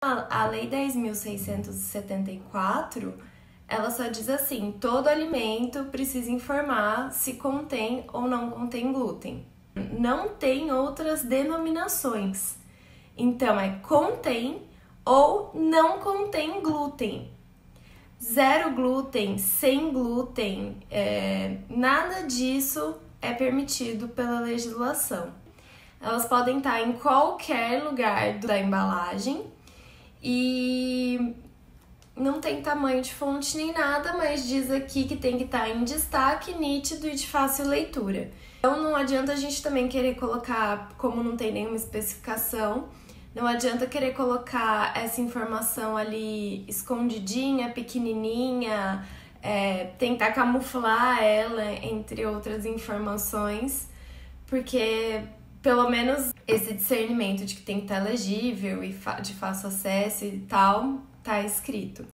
A Lei 10.674, ela só diz assim: todo alimento precisa informar se contém ou não contém glúten. Não tem outras denominações. Então, contém ou não contém glúten. Zero glúten, sem glúten, nada disso é permitido pela legislação. Elas podem estar em qualquer lugar da embalagem e não tem tamanho de fonte nem nada, mas diz aqui que tem que estar em destaque, nítido e de fácil leitura. Então não adianta a gente também querer colocar, como não tem nenhuma especificação, não adianta querer colocar essa informação ali escondidinha, pequenininha, tentar camuflar ela entre outras informações, porque pelo menos esse discernimento de que tem que estar legível e de fácil acesso e tal, tá escrito.